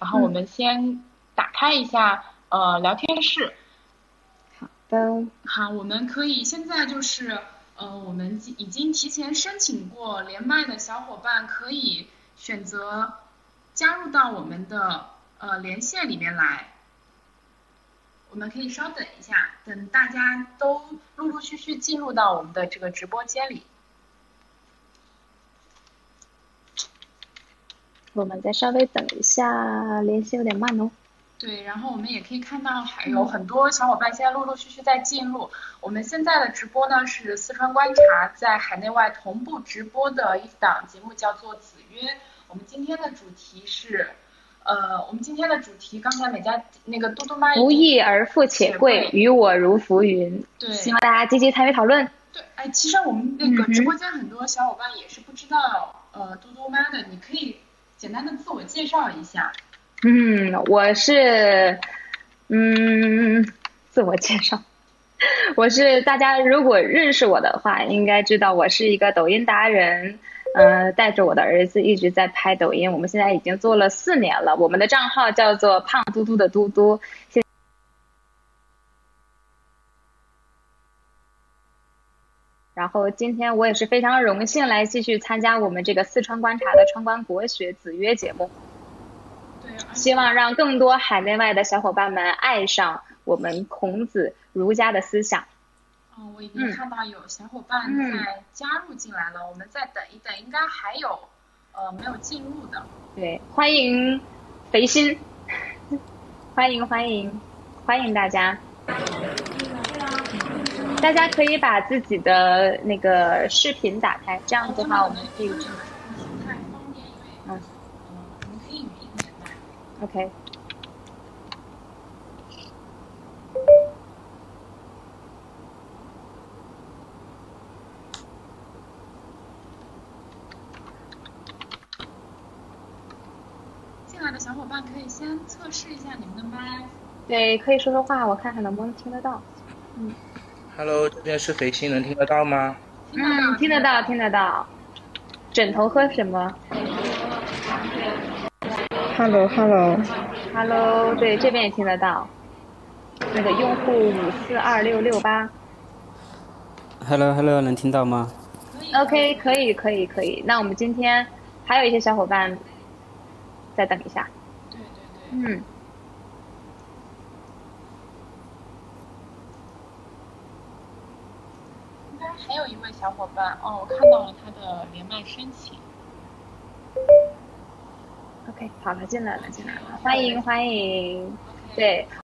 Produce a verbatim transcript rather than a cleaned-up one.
然后我们先打开一下呃聊天室。 好的。 好，我们可以现在就是呃我们已经提前申请过连麦的小伙伴可以选择加入到我们的呃连线里面来。我们可以稍等一下，等大家都陆陆续续进入到我们的这个直播间里。 我们再稍微等一下，连线有点慢哦。 对，然后我们也可以看到还有很多小伙伴现在陆陆续续在进入。我们现在的直播呢是四川观察在海内外同步直播的一档节目，叫做子曰。我们今天的主题是。呃，我们今天的主题，刚才美嘉那个嘟嘟妈不义而富且贵，于我如浮云。 对， 希望大家积极参与讨论。 对，哎，其实我们那个直播间很多小伙伴也是不知道、嗯、呃嘟嘟妈的，你可以简单的自我介绍一下。 嗯，我是，嗯，自我介绍，我是大家如果认识我的话，应该知道我是一个抖音达人。呃，带着我的儿子一直在拍抖音，我们现在已经做了四年了。我们的账号叫做胖嘟嘟的嘟嘟。现然后今天我也是非常荣幸来继续参加我们这个四川观察的川观国学子曰节目。 对， 希望让更多海内外的小伙伴们爱上我们孔子儒家的思想。 嗯，我已经看到有小伙伴在加入进来了，嗯、我们再等一等，应该还有呃没有进入的。 对，欢迎肥心，欢迎欢迎欢迎大家，大家可以把自己的那个视频打开，这样的话我们可以。 不太方便，因为嗯，我们可以语音连麦。 OK。 的小伙伴可以先测试一下你们的麦。 对，可以说说话，我看看能不能听得到。嗯。 Hello， 这边是肥心，能听得到吗？ 嗯，听得到，听得到。枕头喝什么 ？Hello，Hello。 Hello， 对，这边也听得到。那个用户五四二六六八。 Hello，Hello， 能听到吗 ？OK， 可以，可以，可以。那我们今天还有一些小伙伴。再等一下。 对对对。 嗯。 应该还有一位小伙伴哦，我看到了他的连麦申请。 OK， 好了，进来了，进来了，欢迎欢迎。对。